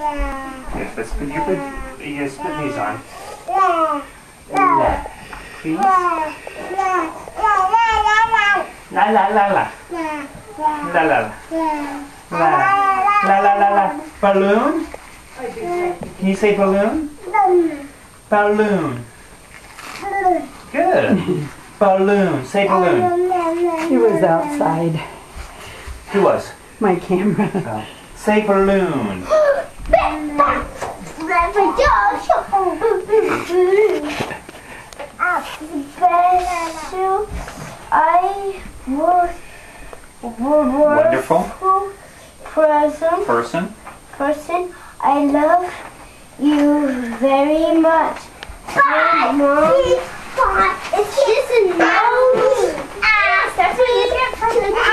Yes, let's put yes, put these on. La. Please. La la la la. La la la. La la la la. Balloon? Can you say balloon? Balloon. Good. Balloon. Say balloon. He was outside. Who was? My camera. Oh. Say balloon. Wonderful. Person. I love you very much. Mom. It's just a nose. That's what you get from the